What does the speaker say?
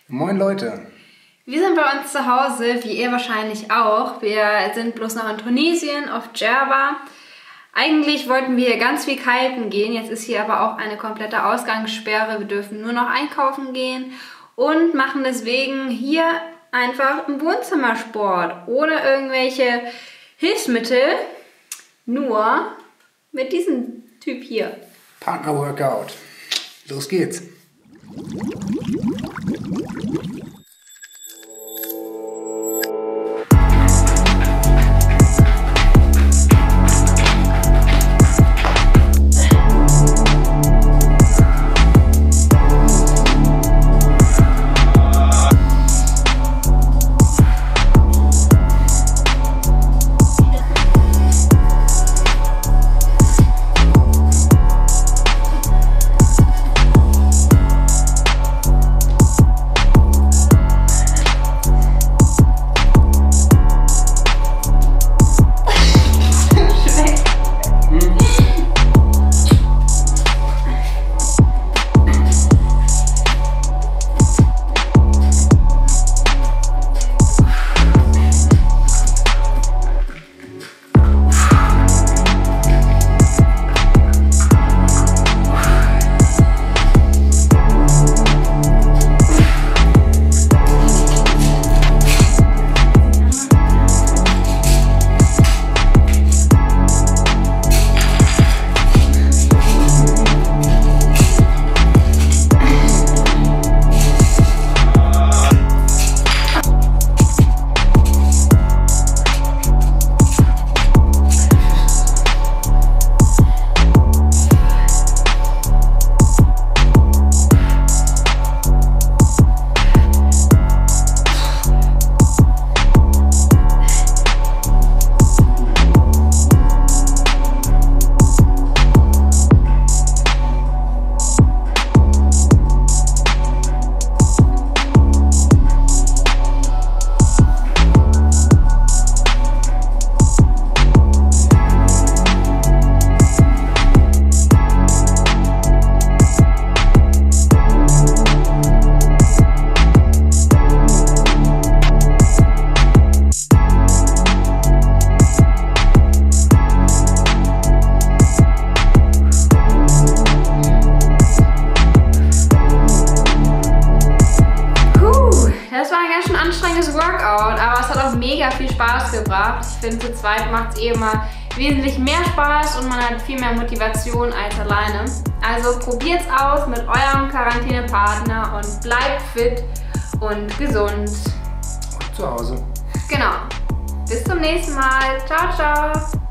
Moin Leute! Wir sind bei uns zu Hause, wie ihr wahrscheinlich auch. Wir sind bloß noch in Tunesien, auf Djerba. Eigentlich wollten wir ganz viel kiten gehen, jetzt ist hier aber auch eine komplette Ausgangssperre. Wir dürfen nur noch einkaufen gehen und machen deswegen hier einfach einen Wohnzimmersport ohne irgendwelche Hilfsmittel, nur mit diesem Typ hier. Partner Workout. Los geht's! Das war ein ganz schön anstrengendes Workout, aber es hat auch mega viel Spaß gebracht. Ich finde, zu zweit macht es immer wesentlich mehr Spaß und man hat viel mehr Motivation als alleine. Also probiert's aus mit eurem Quarantänepartner und bleibt fit und gesund. Und zu Hause. Genau. Bis zum nächsten Mal. Ciao, ciao.